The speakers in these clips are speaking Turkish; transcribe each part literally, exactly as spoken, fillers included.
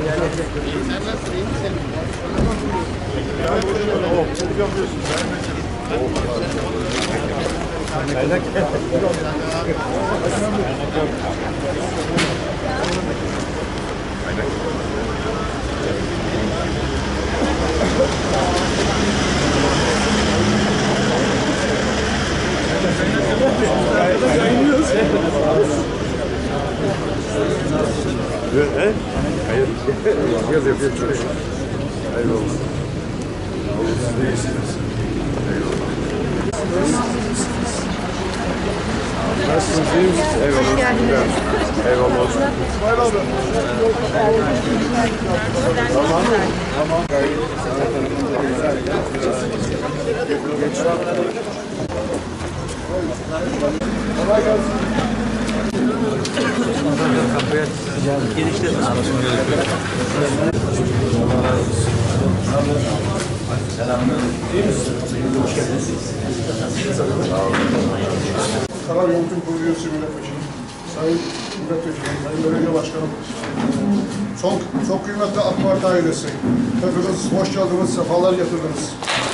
Evet, hayır. Yaz yapıyor çünkü. Eyvallah. Siz de iyisiniz. Eyvallah. Nasılsınız? İyi misiniz? Eyvallah. Hoş geldiniz. Eyvallah. İsmail abi. Tamam. Tamam. Geç. Kolay gelsin. Kapıya girişte Karar Yönetim Kurulu üyesi milletvekili, Sayın Milletvekili, Sayın Belediye Başkanım, çok, çok kıymetli AK Parti ailesi, hepiniz hoş geldiniz, sefalar getirdiniz.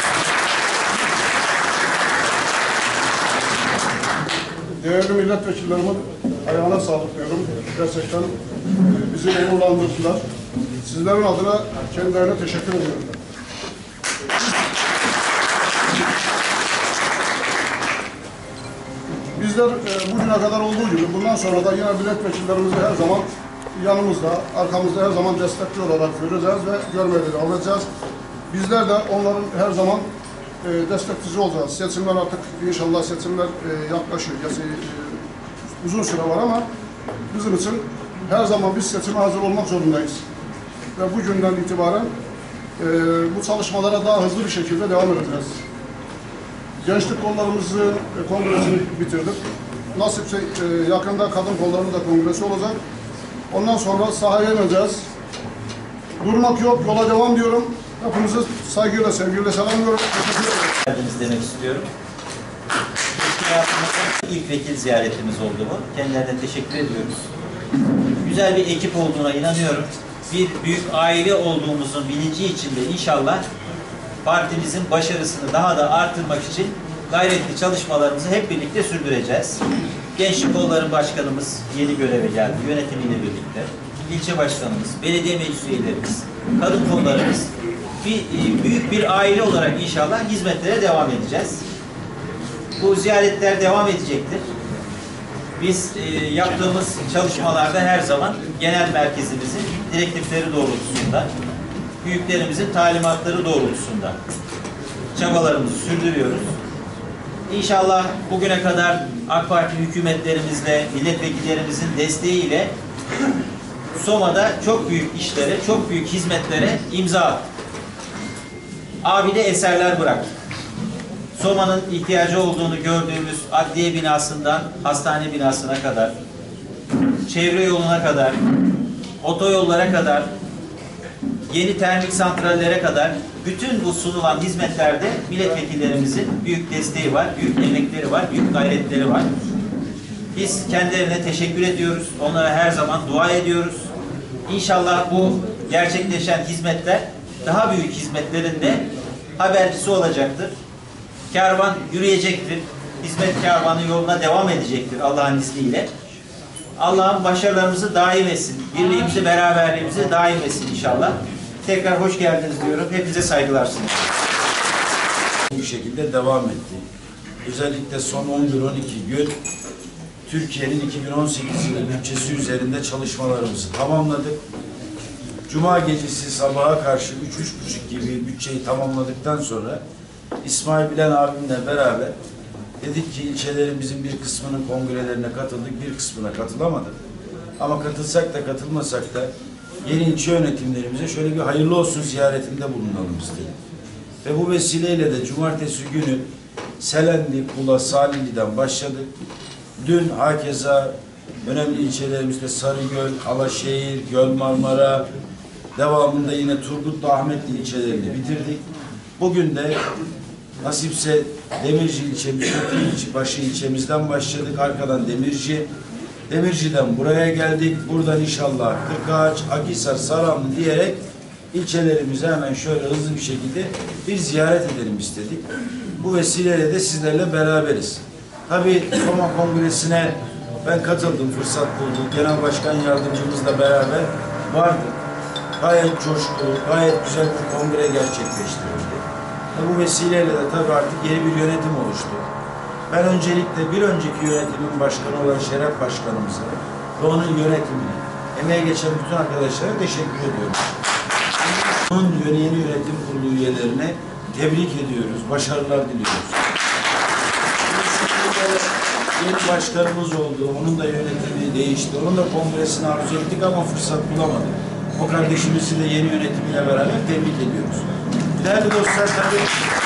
Değerli milletvekillerimin ayağına sağlık diyorum. Gerçekten bizi onurlandırdılar. Sizlerin adına kendilerine teşekkür ediyorum. Bizler e, bugüne kadar olduğu gibi bundan sonra da yine milletvekillerimizi her zaman yanımızda, arkamızda her zaman destekli olarak göreceğiz ve görmeye devam edeceğiz. Bizler de onların her zaman e, destekçisi olacağız. Seçimler artık inşallah seçimler e, yaklaşıyor. Yani, e, uzun süre var ama bizim için her zaman biz seçime hazır olmak zorundayız. Ve bugünden itibaren e, bu çalışmalara daha hızlı bir şekilde devam edeceğiz. Gençlik kollarımızı, e, kongresini bitirdik. Nasipse e, yakında kadın kollarının da kongresi olacak. Ondan sonra sahaya ineceğiz. Durmak yok, yola devam diyorum. Hepinizi saygıyla, sevgiyle selamlıyorum. Teşekkür ederim. Demek istiyorum. İlk vekil ziyaretimiz oldu bu. Kendilerine teşekkür ediyoruz. Güzel bir ekip olduğuna inanıyorum. Bir büyük aile olduğumuzun bilinci içinde inşallah partimizin başarısını daha da artırmak için gayretli çalışmalarımızı hep birlikte sürdüreceğiz. Gençlik Kolları Başkanımız yeni göreve geldi, yönetimiyle birlikte. İlçe başkanımız, belediye meclis üyelerimiz, kadın kollarımız, bir, büyük bir aile olarak inşallah hizmetlere devam edeceğiz. Bu ziyaretler devam edecektir. Biz e, yaptığımız çalışmalarda her zaman genel merkezimizin direktifleri doğrultusunda, büyüklerimizin talimatları doğrultusunda çabalarımızı sürdürüyoruz. İnşallah bugüne kadar AK Parti hükümetlerimizle, milletvekillerimizin desteğiyle Soma'da çok büyük işlere, çok büyük hizmetlere imza attık. Abide eserler bıraktık. Soma'nın ihtiyacı olduğunu gördüğümüz adliye binasından hastane binasına kadar, çevre yoluna kadar, otoyollara kadar, yeni termik santrallere kadar bütün bu sunulan hizmetlerde milletvekillerimizin büyük desteği var, büyük emekleri var, büyük gayretleri var. Biz kendilerine teşekkür ediyoruz. Onlara her zaman dua ediyoruz. İnşallah bu gerçekleşen hizmetler daha büyük hizmetlerin de habercisi olacaktır. Kervan yürüyecektir. Hizmet kervanı yoluna devam edecektir Allah'ın izniyle. Allah'ın başarılarımızı daim etsin. Birliğimizi, beraberliğimizi daim etsin inşallah. Tekrar hoş geldiniz diyorum. Hepinize saygılar sunuyorum. Bu şekilde devam etti. Özellikle son on bir on iki gün Türkiye'nin iki bin on sekiz yılı bütçesi üzerinde çalışmalarımızı tamamladık. Cuma gecesi sabaha karşı üç üç buçuk gibi bütçeyi tamamladıktan sonra İsmail Bilen abimle beraber dedik ki ilçelerimizin bir kısmının kongrelerine katıldık, bir kısmına katılamadık. Ama katılsak da katılmasak da yeni ilçe yönetimlerimize şöyle bir hayırlı olsun ziyaretinde bulunalım istedik. Ve bu vesileyle de cumartesi günü Selendi, Kula, Salihli'den başladık. Dün hakeza önemli ilçelerimizde Sarıgöl, Alaşehir, Göl Marmara, devamında yine Turgutlu, Ahmetli ilçelerini bitirdik. Bugün de nasipse Demirci ilçemiz, ilçe, başı ilçemizden başladık. Arkadan Demirci, Demirci'den buraya geldik. Buradan inşallah Kırkağaç, Akhisar, Saranlı diyerek ilçelerimize hemen şöyle hızlı bir şekilde bir ziyaret edelim istedik. Bu vesileyle de sizlerle beraberiz. Tabii Soma Kongresi'ne ben katıldım, fırsat buldum. Genel Başkan Yardımcımızla beraber vardık. Gayet coşkulu, gayet güzel bir kongre gerçekleştirildi. Bu vesileyle de tabii artık yeni bir yönetim oluştu. Ben öncelikle bir önceki yönetimin başkanı olan Şeref Başkanımıza ve onun yönetimine, emeğe geçen bütün arkadaşlara teşekkür ediyorum. Onun yeni yönetim kurulu üyelerine tebrik ediyoruz, başarılar diliyoruz. Yeni başkanımız oldu, onun da yönetimi değişti, onun da kongresini arzu ettik ama fırsat bulamadık. O kardeşimizi de yeni yönetimiyle beraber tebrik ediyoruz. Değerli dostlar, tabii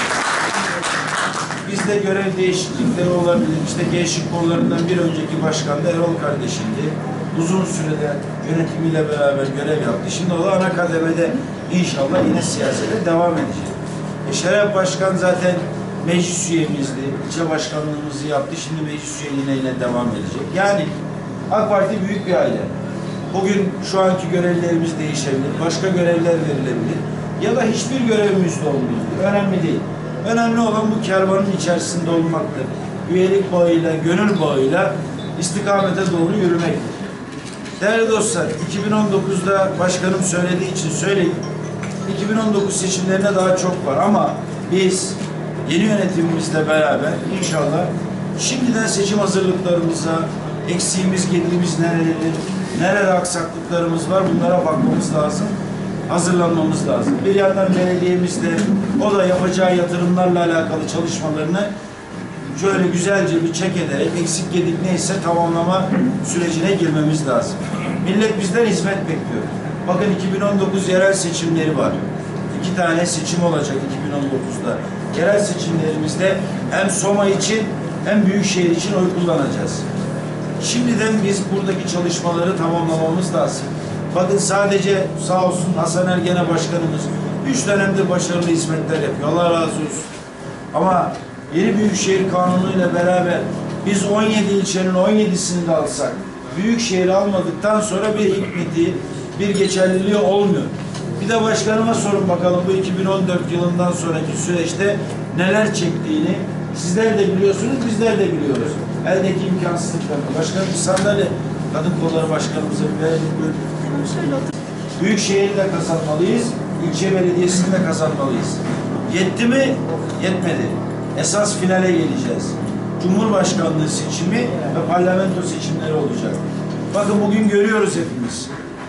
bizde görev değişiklikleri olabilir. İşte gençlik kollarından bir önceki başkan da Erol kardeşimdi. Uzun sürede yönetimiyle beraber görev yaptı. Şimdi o da ana kademede inşallah yine siyasete devam edecek. E Şeref Başkan zaten meclis üyemizdi. İlçe başkanlığımızı yaptı. Şimdi meclis üyeliğine devam edecek. Yani AK Parti büyük bir aile. Bugün şu anki görevlerimiz değişebilir. Başka görevler verilebilir. Ya da hiçbir görevimiz de olmayabilir. Önemli değil. Önemli olan bu kervanın içerisinde olmaktır. Üyelik bağıyla, gönül bağıyla istikamete doğru yürümektir. Değerli dostlar, iki bin on dokuzda başkanım söylediği için söyleyeyim. iki bin on dokuz seçimlerine daha çok var ama biz yeni yönetimimizle beraber inşallah şimdiden seçim hazırlıklarımıza, eksiğimiz, gedimiz nerededir, nerede aksaklıklarımız var bunlara bakmamız lazım. Hazırlanmamız lazım. Bir yandan belediyemizde o da yapacağı yatırımlarla alakalı çalışmalarını şöyle güzelce bir çek ederek eksik gedik neyse tamamlama sürecine girmemiz lazım. Millet bizden hizmet bekliyor. Bakın iki bin on dokuz yerel seçimleri var. İki tane seçim olacak iki bin on dokuzda. Yerel seçimlerimizde hem Soma için hem Büyükşehir için oy kullanacağız. Şimdiden biz buradaki çalışmaları tamamlamamız lazım. Bakın sadece sağ olsun Hasan Ergen'e başkanımız üç dönemde başarılı hizmetler yapıyor. Allah razı olsun. Ama yeni Büyükşehir Kanunu ile beraber biz on yedi ilçenin on yedisini de alsak, Büyükşehir'i almadıktan sonra bir hikmeti, bir geçerliliği olmuyor. Bir de başkanıma sorun bakalım bu iki bin on dört yılından sonraki süreçte neler çektiğini sizler de biliyorsunuz, bizler de biliyoruz. Eldeki imkansızlıklarını. Başkanım bir sandalye, kadın kolları başkanımıza bir verelim. Büyükşehir'i de kazanmalıyız, ilçe belediyesini de kazanmalıyız. Yetti mi? Yetmedi. Esas finale geleceğiz. Cumhurbaşkanlığı seçimi ve parlamento seçimleri olacak. Bakın bugün görüyoruz hepimiz.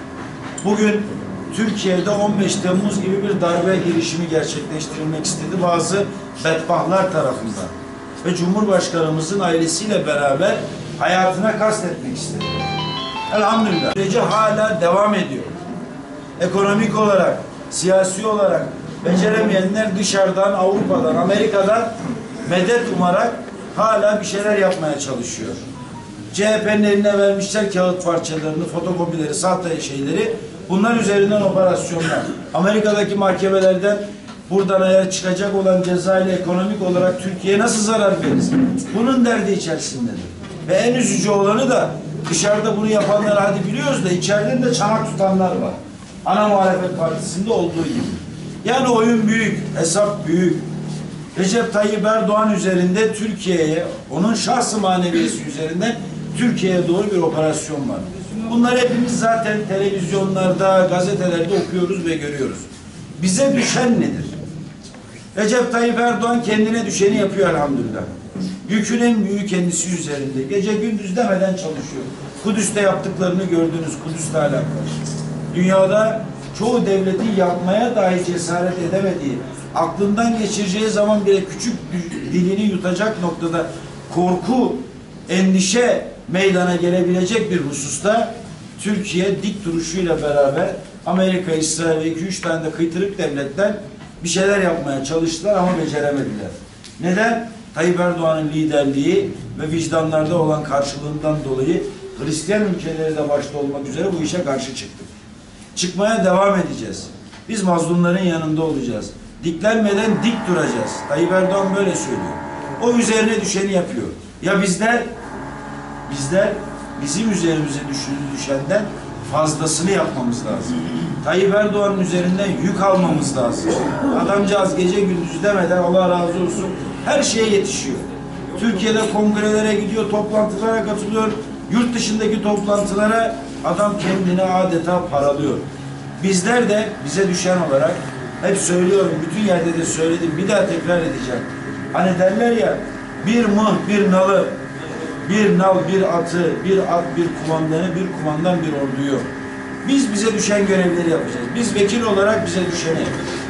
Bugün Türkiye'de on beş Temmuz gibi bir darbe girişimi gerçekleştirilmek istedi bazı bedbahtlar tarafından. Ve Cumhurbaşkanımızın ailesiyle beraber hayatına kastetmek istedi. Elhamdülillah. Süreci hala devam ediyor. Ekonomik olarak, siyasi olarak beceremeyenler dışarıdan, Avrupa'dan, Amerika'dan medet umarak hala bir şeyler yapmaya çalışıyor. C H P'nin eline vermişler kağıt parçalarını, fotokopileri, sahte şeyleri. Bunlar üzerinden operasyonlar. Amerika'daki mahkemelerden buradan eğer çıkacak olan ceza ile ekonomik olarak Türkiye'ye nasıl zarar veririz? Bunun derdi içerisindedir. Ve en üzücü olanı da dışarıda bunu yapanlar hadi biliyoruz da içeriden de çanak tutanlar var. Ana muhalefet partisinde olduğu gibi. Yani oyun büyük, hesap büyük. Recep Tayyip Erdoğan üzerinde Türkiye'ye, onun şahsı maneviyesi üzerinden Türkiye'ye doğru bir operasyon var. Bunları hepimiz zaten televizyonlarda, gazetelerde okuyoruz ve görüyoruz. Bize düşen nedir? Recep Tayyip Erdoğan kendine düşeni yapıyor elhamdülillah. Yükün en büyüğü kendisi üzerinde. Gece gündüz demeden çalışıyor. Kudüs'te yaptıklarını gördünüz, Kudüs'le alakalı. Dünyada çoğu devletin yapmaya dahi cesaret edemediği, aklından geçireceği zaman bile küçük dilini yutacak noktada korku, endişe meydana gelebilecek bir hususta Türkiye dik duruşuyla beraber Amerika, İsrail ve iki üç tane de kıytırık devletten bir şeyler yapmaya çalıştılar ama beceremediler. Neden? Tayyip Erdoğan'ın liderliği ve vicdanlarda olan karşılığından dolayı Hristiyan ülkeleri de başta olmak üzere bu işe karşı çıktık. Çıkmaya devam edeceğiz. Biz mazlumların yanında olacağız. Diklenmeden dik duracağız. Tayyip Erdoğan böyle söylüyor. O üzerine düşeni yapıyor. Ya bizler, bizler bizim üzerimize düşenden fazlasını yapmamız lazım. Tayyip Erdoğan'ın üzerinden yük almamız lazım. Adamcağız gece gündüz demeden Allah razı olsun her şeye yetişiyor. Türkiye'de kongrelere gidiyor, toplantılara katılıyor. Yurt dışındaki toplantılara adam kendini adeta paralıyor. Bizler de bize düşen olarak hep söylüyorum, bütün yerde de söyledim, bir daha tekrar edeceğim. Hani derler ya, bir mıh, bir nalı, bir nal, bir atı, bir at, bir kumandanı, bir kumandan, bir orduyu. Biz bize düşen görevleri yapacağız. Biz vekil olarak bize düşeni,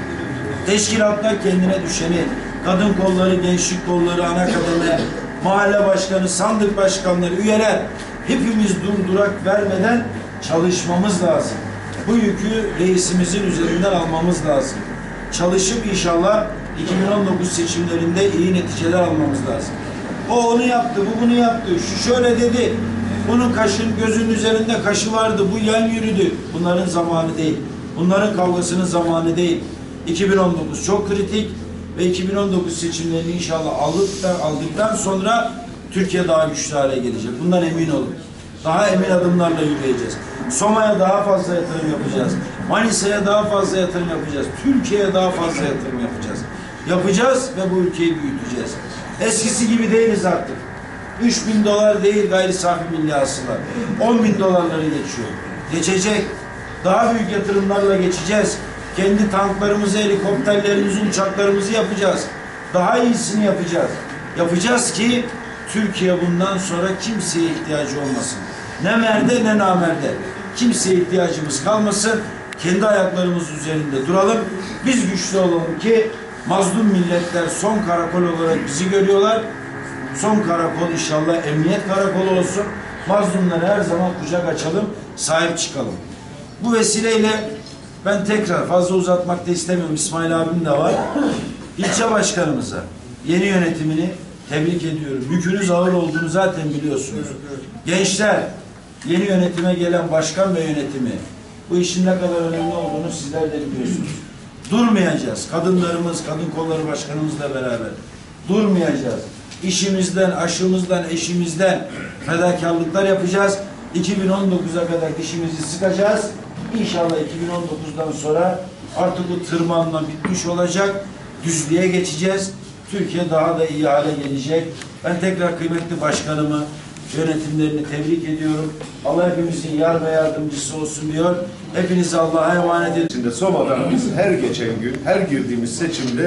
teşkilatlar kendine düşeni, kadın kolları, gençlik kolları, ana kademe, mahalle başkanı, sandık başkanları, üyeler, hepimiz durdurak vermeden çalışmamız lazım. Bu yükü reisimizin üzerinden almamız lazım. Çalışıp inşallah iki bin on dokuz seçimlerinde iyi neticeler almamız lazım. O onu yaptı, bu bunu yaptı, şu şöyle dedi. Bunun kaşın gözünün üzerinde kaşı vardı, bu yan yürüdü. Bunların zamanı değil. Bunların kavgasının zamanı değil. iki bin on dokuz çok kritik ve iki bin on dokuz seçimlerini inşallah aldıktan, aldıktan sonra Türkiye daha güçlü hale gelecek. Bundan emin olun. Daha emin adımlarla yürüyeceğiz. Soma'ya daha fazla yatırım yapacağız. Manisa'ya daha fazla yatırım yapacağız. Türkiye'ye daha fazla yatırım yapacağız. Yapacağız ve bu ülkeyi büyüteceğiz. Eskisi gibi değiliz artık. Üç bin dolar değil gayri safi milli hasıla. On bin dolarları geçiyor. Geçecek. Daha büyük yatırımlarla geçeceğiz. Kendi tanklarımızı, helikopterlerimizi, uçaklarımızı yapacağız. Daha iyisini yapacağız. Yapacağız ki Türkiye bundan sonra kimseye ihtiyacı olmasın. Ne merde ne namerde. Kimseye ihtiyacımız kalmasın. Kendi ayaklarımız üzerinde duralım. Biz güçlü olalım ki mazlum milletler son karakol olarak bizi görüyorlar. Son karakol inşallah emniyet karakolu olsun. Mazlumlara her zaman kucak açalım, sahip çıkalım. Bu vesileyle ben tekrar fazla uzatmak da istemiyorum. İsmail abim de var. İlçe başkanımıza, yeni yönetimini tebrik ediyorum. Yükünüz ağır olduğunu zaten biliyorsunuz. Gençler, yeni yönetime gelen başkan ve yönetimi, bu işin ne kadar önemli olduğunu sizler de biliyorsunuz. Durmayacağız. Kadınlarımız, kadın kolları başkanımızla beraber durmayacağız. İşimizden, aşımızdan, eşimizden fedakarlıklar yapacağız. iki bin on dokuza kadar dişimizi sıkacağız. İnşallah iki bin on dokuzdan sonra artık bu tırmanma bitmiş olacak. Düzlüğe geçeceğiz. Türkiye daha da iyi hale gelecek. Ben tekrar kıymetli başkanımı, yönetimlerini tebrik ediyorum. Allah hepimizin yar ve yardımcısı olsun diyor. Hepinizi Allah'a emanet ediyorum. Şimdi Soma'da biz her geçen gün, her girdiğimiz seçimde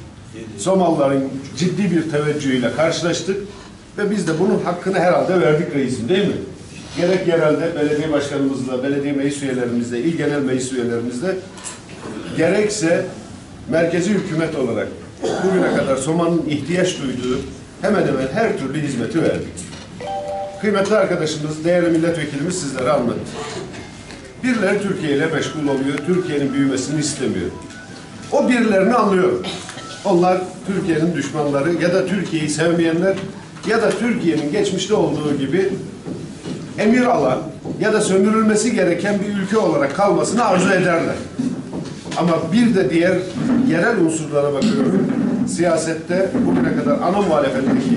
Somalıların ciddi bir teveccühüyle karşılaştık ve biz de bunun hakkını herhalde verdik reisim, değil mi? Gerek yerelde belediye başkanımızla, belediye meclis üyelerimizle, il genel meclis üyelerimizle, gerekse merkezi hükümet olarak bugüne kadar Soma'nın ihtiyaç duyduğu hemen hemen her türlü hizmeti verdik. Kıymetli arkadaşımız, değerli milletvekilimiz sizlere anlattı. Birileri Türkiye ile meşgul oluyor, Türkiye'nin büyümesini istemiyor. O birilerini anlıyorum. Onlar Türkiye'nin düşmanları ya da Türkiye'yi sevmeyenler ya da Türkiye'nin geçmişte olduğu gibi emir alan ya da sömürülmesi gereken bir ülke olarak kalmasını arzu ederler. Ama bir de diğer yerel unsurlara bakıyorum. Siyasette bugüne kadar ana muhalefetteki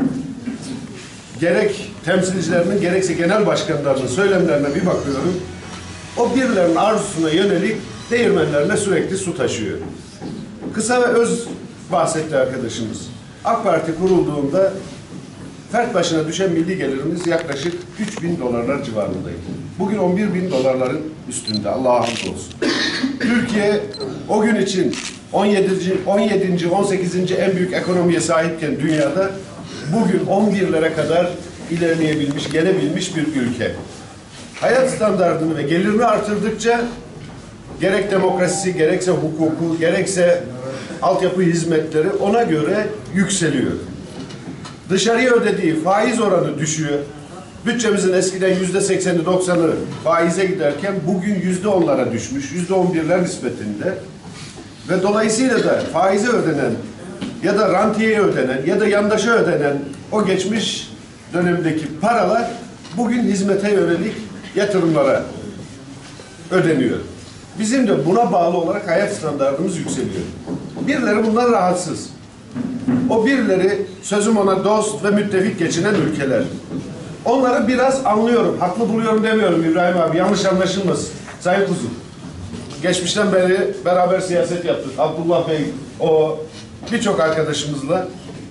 gerek temsilcilerinin gerekse genel başkanlarının söylemlerine bir bakıyorum. O birilerinin arzusuna yönelik değirmenlerine sürekli su taşıyor. Kısa ve öz bahsetti arkadaşımız. AK Parti kurulduğunda fert başına düşen milli gelirimiz yaklaşık üç bin dolarlar civarındaydı. Bugün on bir bin dolarların üstünde. Allah'a hamdolsun. Türkiye o gün için on yedinci, on yedinci, on sekizinci en büyük ekonomiye sahipken dünyada bugün on birlere kadar ilerleyebilmiş, gelebilmiş bir ülke. Hayat standartını ve gelirini artırdıkça gerek demokrasisi, gerekse hukuku, gerekse altyapı hizmetleri ona göre yükseliyor. Dışarıya ödediği faiz oranı düşüyor. Bütçemizin eskiden yüzde sekseni doksanı faize giderken bugün yüzde onlara düşmüş, yüzde on birler nispetinde. Ve dolayısıyla da faize ödenen ya da rantiyeye ödenen ya da yandaşa ödenen o geçmiş dönemdeki paralar bugün hizmete yönelik yatırımlara ödeniyor. Bizim de buna bağlı olarak hayat standartımız yükseliyor. Birileri bundan rahatsız. O birileri sözüm ona dost ve müttefik geçinen ülkeler. Onları biraz anlıyorum. Haklı buluyorum demiyorum İbrahim abi. Yanlış anlaşılmasın. Sayın Kuzum. Geçmişten beri beraber siyaset yaptık. Abdullah Bey, o birçok arkadaşımızla.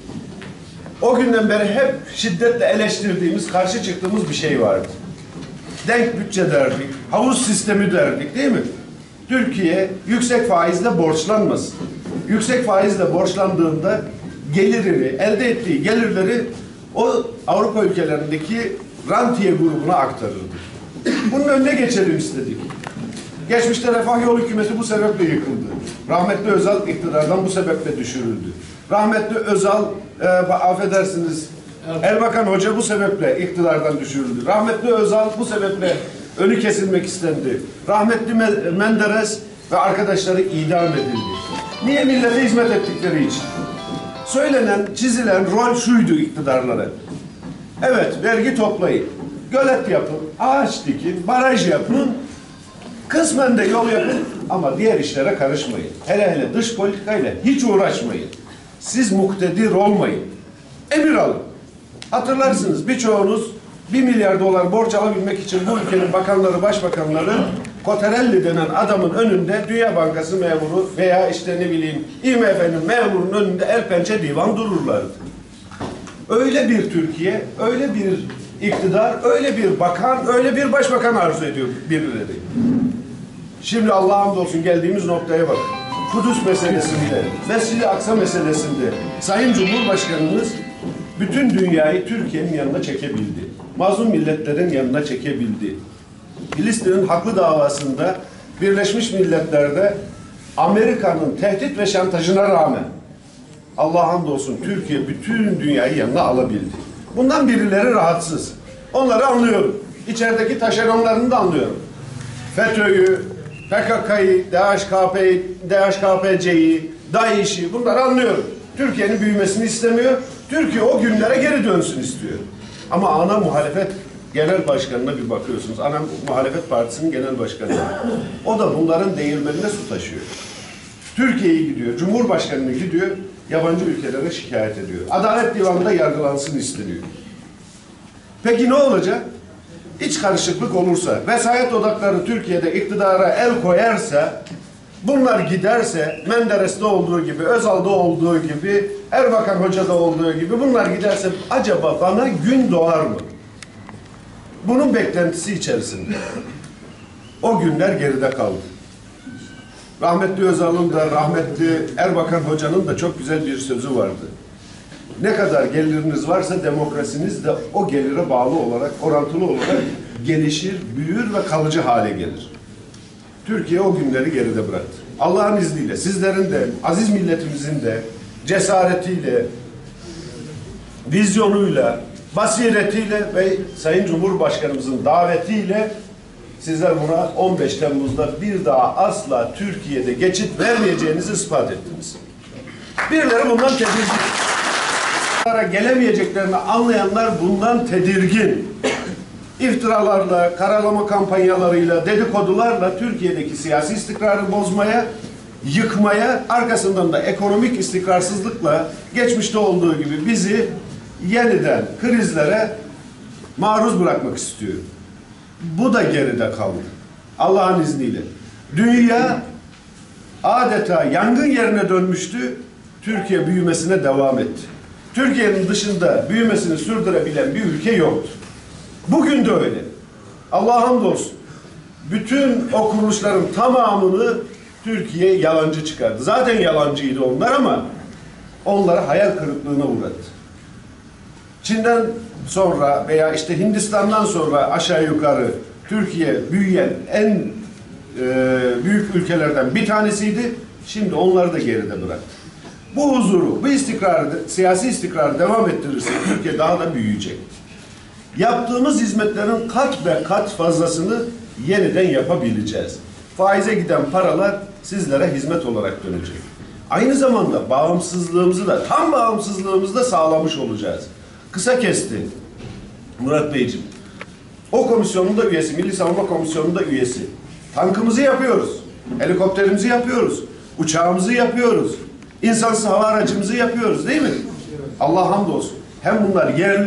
O günden beri hep şiddetle eleştirdiğimiz, karşı çıktığımız bir şey vardı. Denk bütçe derdik, havuz sistemi derdik değil mi? Türkiye yüksek faizle borçlanmasın. Yüksek faizle borçlandığında gelirini, elde ettiği gelirleri o Avrupa ülkelerindeki rantiye grubuna aktarırdı. Bunun önüne geçelim istedik. Geçmişte Refah Yol Hükümeti bu sebeple yıkıldı. Rahmetli Özal iktidardan bu sebeple düşürüldü. Rahmetli Özal, e, affedersiniz, Erbakan Hoca bu sebeple iktidardan düşürüldü. Rahmetli Özal bu sebeple önü kesilmek istendi. Rahmetli Menderes ve arkadaşları idam edildi. Niye? Millete hizmet ettikleri için. Söylenen, çizilen rol şuydu iktidarlara. Evet, vergi toplayın, gölet yapın, ağaç dikin, baraj yapın, kısmen de yol yapın ama diğer işlere karışmayın. Hele hele dış politikayla hiç uğraşmayın. Siz muktedir olmayın. Emir alın. Hatırlarsınız birçoğunuz bir milyar dolar borç alabilmek için bu ülkenin bakanları, başbakanları Cottarelli denen adamın önünde Dünya Bankası memuru veya işte ne bileyim I M F'nin memurunun önünde el pençe divan dururlardı. Öyle bir Türkiye, öyle bir iktidar, öyle bir bakan, öyle bir başbakan arzu ediyor birileri. Şimdi Allah'a hamdolsun geldiğimiz noktaya bak. Kudüs meselesinde, Mescid-i Aksa meselesinde Sayın Cumhurbaşkanımız bütün dünyayı Türkiye'nin yanına çekebildi. Mazlum milletlerin yanına çekebildi. Filistin'in haklı davasında Birleşmiş Milletler'de Amerika'nın tehdit ve şantajına rağmen Allah'a hamdolsun Türkiye bütün dünyayı yanına alabildi. Bundan birileri rahatsız. Onları anlıyorum. İçerideki taşeronlarını da anlıyorum. FETÖ'yü, P K K'yı, D H K P'yi, D H K P C'yi, DAEŞ'i bunları anlıyorum. Türkiye'nin büyümesini istemiyor. Türkiye o günlere geri dönsün istiyor. Ama ana muhalefet genel başkanına bir bakıyorsunuz. Ana muhalefet partisinin genel başkanı. O da bunların değirmenine su taşıyor. Türkiye'yi gidiyor, Cumhurbaşkanı'nı gidiyor, yabancı ülkelere şikayet ediyor. Adalet Divanı'nda yargılansın isteniyor. Peki ne olacak? İç karışıklık olursa, vesayet odakları Türkiye'de iktidara el koyarsa, bunlar giderse, Menderes'te olduğu gibi, Özal'da olduğu gibi, Erbakan Hoca'da olduğu gibi bunlar giderse acaba bana gün doğar mı? Bunun beklentisi içerisinde. O günler geride kaldı. Rahmetli Özal'ın da, rahmetli Erbakan Hoca'nın da çok güzel bir sözü vardı. Ne kadar geliriniz varsa demokrasiniz de o gelire bağlı olarak, orantılı olarak gelişir, büyür ve kalıcı hale gelir. Türkiye o günleri geride bıraktı. Allah'ın izniyle sizlerin de, aziz milletimizin de cesaretiyle, vizyonuyla, basiretiyle ve Sayın Cumhurbaşkanımızın davetiyle sizler buna on beş Temmuz'da bir daha asla Türkiye'de geçit vermeyeceğinizi ispat ettiniz. Birileri bundan tedirgin. Gelemeyeceklerini anlayanlar bundan tedirgin. İftiralarla, karalama kampanyalarıyla, dedikodularla Türkiye'deki siyasi istikrarı bozmaya, yıkmaya, arkasından da ekonomik istikrarsızlıkla geçmişte olduğu gibi bizi yeniden krizlere maruz bırakmak istiyor. Bu da geride kaldı. Allah'ın izniyle. Dünya adeta yangın yerine dönmüştü. Türkiye büyümesine devam etti. Türkiye'nin dışında büyümesini sürdürebilen bir ülke yoktu. Bugün de öyle. Allah'a hamdolsun. Bütün o kuruluşların tamamını Türkiye yalancı çıkardı. Zaten yalancıydı onlar ama onları hayal kırıklığına uğrattı. Çin'den sonra veya işte Hindistan'dan sonra aşağı yukarı Türkiye büyüyen en e, büyük ülkelerden bir tanesiydi. Şimdi onları da geride bıraktı. Bu huzuru, bu istikrarı, siyasi istikrarı devam ettirirse Türkiye daha da büyüyecek. Yaptığımız hizmetlerin kat ve kat fazlasını yeniden yapabileceğiz. Faize giden paralar sizlere hizmet olarak dönecek. Aynı zamanda bağımsızlığımızı da, tam bağımsızlığımızı da sağlamış olacağız. Kısa kesti Murat Beyciğim. O komisyonun da üyesi, Milli Savunma Komisyonu'nun da üyesi. Tankımızı yapıyoruz, helikopterimizi yapıyoruz, uçağımızı yapıyoruz, insansız hava aracımızı yapıyoruz değil mi? Allah hamdolsun. Hem bunlar yerli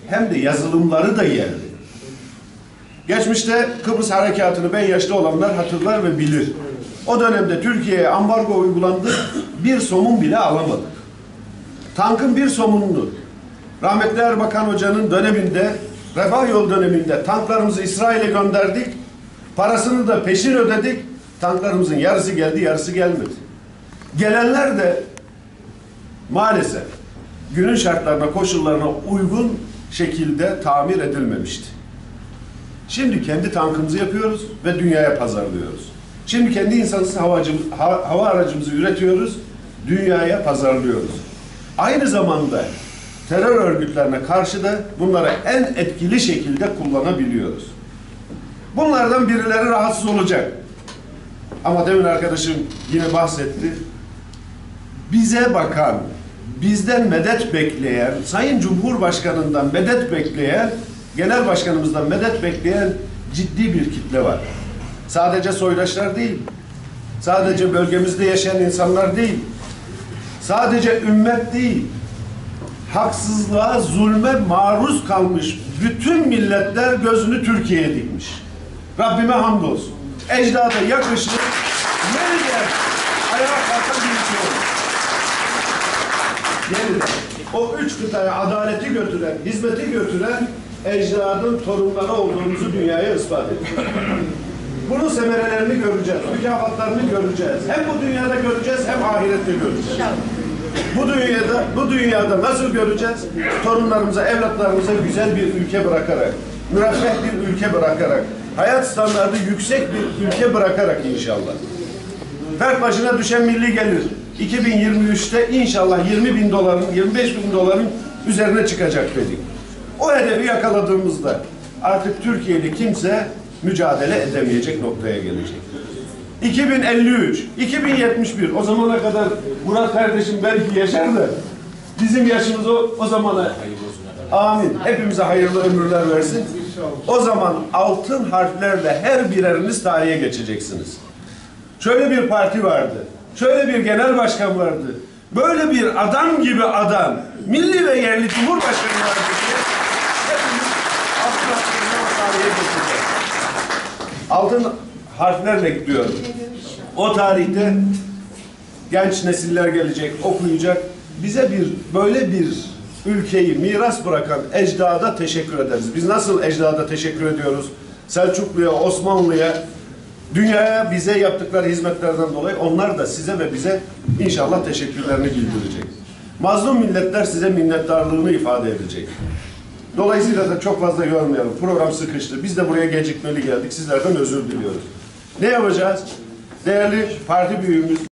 hem de yazılımları da yerli. Geçmişte Kıbrıs Harekatı'nı ben yaşlı olanlar hatırlar ve bilir. O dönemde Türkiye'ye ambargo uygulandı, bir somun bile alamadık. Tankın bir somununu, rahmetli Erbakan Hoca'nın döneminde, Refah Yol döneminde tanklarımızı İsrail'e gönderdik, parasını da peşin ödedik, tanklarımızın yarısı geldi, yarısı gelmedi. Gelenler de maalesef günün şartlarına, koşullarına uygun şekilde tamir edilmemişti. Şimdi kendi tankımızı yapıyoruz ve dünyaya pazarlıyoruz. Şimdi kendi insansız havacımız, ha, hava aracımızı üretiyoruz, dünyaya pazarlıyoruz. Aynı zamanda terör örgütlerine karşı da bunları en etkili şekilde kullanabiliyoruz. Bunlardan birileri rahatsız olacak. Ama demin arkadaşım yine bahsetti. Bize bakan, bizden medet bekleyen, Sayın Cumhurbaşkanı'ndan medet bekleyen, Genel Başkanımızdan medet bekleyen ciddi bir kitle var. Sadece soydaşlar değil, sadece bölgemizde yaşayan insanlar değil, sadece ümmet değil, haksızlığa, zulme maruz kalmış bütün milletler gözünü Türkiye'ye dikmiş. Rabbime hamdolsun. Ecdada yakışır, yeniden ayağa kalkan bir ülke olur. Yeniden. O üç kıtaya adaleti götüren, hizmeti götüren ecdadın torunları olduğumuzu dünyaya ispat ediyor. Bunun semerelerini göreceğiz, mükafatlarını göreceğiz. Hem bu dünyada göreceğiz, hem ahirette göreceğiz. Bu dünyada, bu dünyada nasıl göreceğiz? Torunlarımıza, evlatlarımıza güzel bir ülke bırakarak, müreffeh bir ülke bırakarak, hayat standartı yüksek bir ülke bırakarak inşallah. Fert başına düşen milli gelir iki bin yirmi üçte inşallah yirmi bin doların, yirmi beş bin doların üzerine çıkacak dedik. O hedefi yakaladığımızda artık Türkiye'li kimse mücadele edemeyecek noktaya gelecek. iki bin elli üç, iki bin yetmiş bir, o zamana kadar Murat kardeşim belki yaşar da bizim yaşımız o, o zamana, amin, hepimize hayırlı ömürler versin. O zaman altın harflerle her bireriniz tarihe geçeceksiniz. Şöyle bir parti vardı, şöyle bir genel başkan vardı, böyle bir adam gibi adam, milli ve yerli cumhurbaşkanı vardı diye hepimiz altın harflerle o tarihe geçeceğiz. Altın harflerle diyorum. O tarihte genç nesiller gelecek, okuyacak. Bize bir böyle bir ülkeyi miras bırakan ecdada teşekkür ederiz. Biz nasıl ecdada teşekkür ediyoruz? Selçuklu'ya, Osmanlı'ya, dünyaya bize yaptıkları hizmetlerden dolayı onlar da size ve bize inşallah teşekkürlerini bildirecek. Mazlum milletler size minnettarlığını ifade edecek. Dolayısıyla da çok fazla yormayalım. Program sıkıştı. Biz de buraya gecikmeli geldik. Sizlerden özür diliyoruz. Ne yapacağız? Değerli parti büyüğümüz